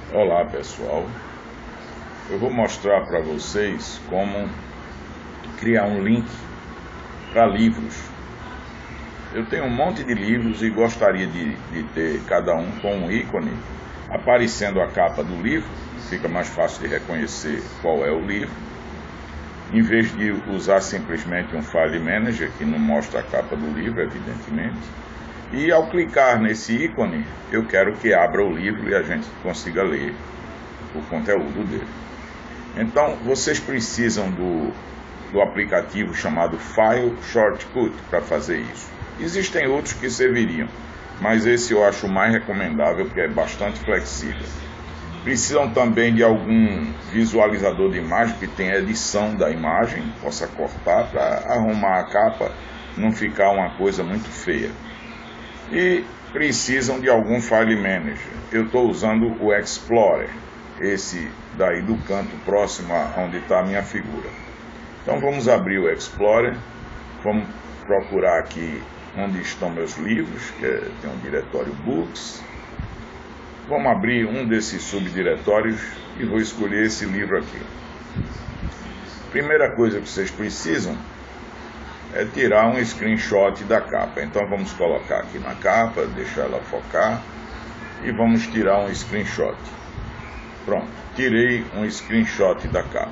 Olá pessoal, eu vou mostrar para vocês como criar um link para livros. Eu tenho um monte de livros e gostaria de ter cada um com um ícone aparecendo a capa do livro, fica mais fácil de reconhecer qual é o livro, em vez de usar simplesmente um File Manager que não mostra a capa do livro, evidentemente. E ao clicar nesse ícone, eu quero que abra o livro e a gente consiga ler o conteúdo dele. Então, vocês precisam do aplicativo chamado File Shortcut para fazer isso. Existem outros que serviriam, mas esse eu acho mais recomendável porque é bastante flexível. Precisam também de algum visualizador de imagem que tenha edição da imagem, possa cortar para arrumar a capa, não ficar uma coisa muito feia. E precisam de algum File Manager. Eu estou usando o Explorer, esse daí do canto próximo a onde está a minha figura. Então vamos abrir o Explorer, vamos procurar aqui onde estão meus livros, tem um diretório Books. Vamos abrir um desses subdiretórios e vou escolher esse livro aqui. Primeira coisa que vocês precisam é tirar um screenshot da capa. Então vamos colocar aqui na capa, deixar ela focar e vamos tirar um screenshot. Pronto, tirei um screenshot da capa.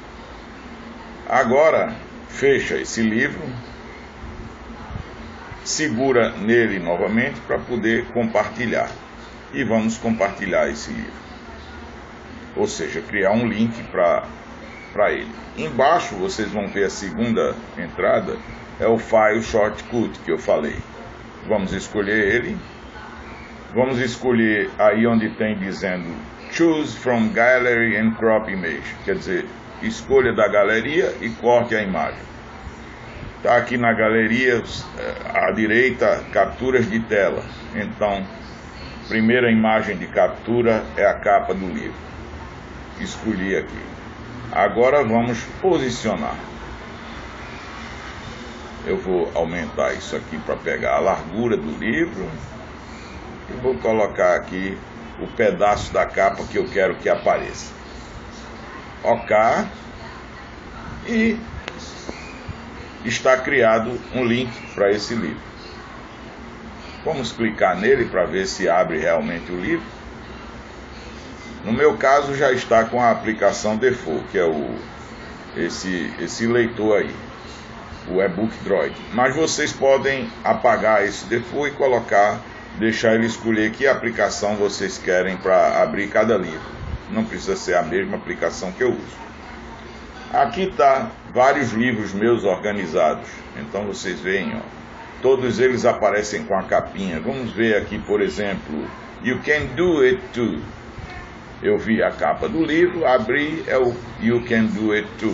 Agora fecha esse livro, segura nele novamente para poder compartilhar e vamos compartilhar esse livro, ou seja, criar um link para ele. Embaixo vocês vão ver a segunda entrada, é o File Shortcut que eu falei. Vamos escolher ele, vamos escolher aí onde tem dizendo Choose from Gallery and Crop Image, quer dizer, escolha da galeria e corte a imagem. Está aqui na galeria à direita, capturas de tela. Então, primeira imagem de captura é a capa do livro. Escolhi aqui. Agora vamos posicionar. Eu vou aumentar isso aqui para pegar a largura do livro. E vou colocar aqui o pedaço da capa que eu quero que apareça. OK. E está criado um link para esse livro. Vamos clicar nele para ver se abre realmente o livro. No meu caso já está com a aplicação default, que é esse leitor aí, o eBook Droid. Mas vocês podem apagar esse default e colocar, deixar ele escolher que aplicação vocês querem para abrir cada livro. Não precisa ser a mesma aplicação que eu uso. Aqui está vários livros meus organizados. Então vocês veem, ó, todos eles aparecem com a capinha. Vamos ver aqui, por exemplo, You Can Do It Too. Eu vi a capa do livro, abri, é o You Can Do It Too.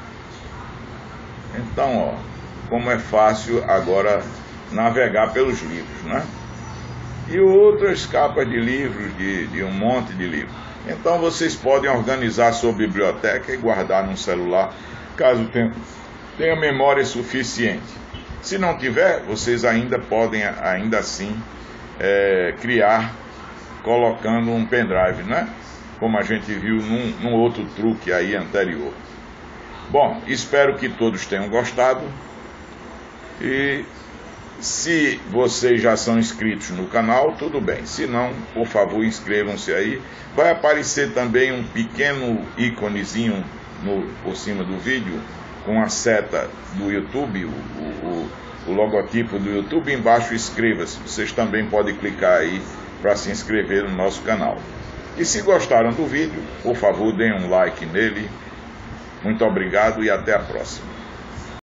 Então, ó, como é fácil agora navegar pelos livros, né? E outras capas de livros, de um monte de livros. Então vocês podem organizar sua biblioteca e guardar no celular, caso tenha memória suficiente. Se não tiver, vocês ainda podem, ainda assim, criar colocando um pendrive, né? Como a gente viu num outro truque aí anterior. Bom, espero que todos tenham gostado. E se vocês já são inscritos no canal, tudo bem. Se não, por favor, inscrevam-se aí. Vai aparecer também um pequeno íconezinho por cima do vídeo, com a seta do YouTube, o logotipo do YouTube. Embaixo, inscreva-se. Vocês também podem clicar aí para se inscrever no nosso canal. E se gostaram do vídeo, por favor, deem um like nele. Muito obrigado e até a próxima.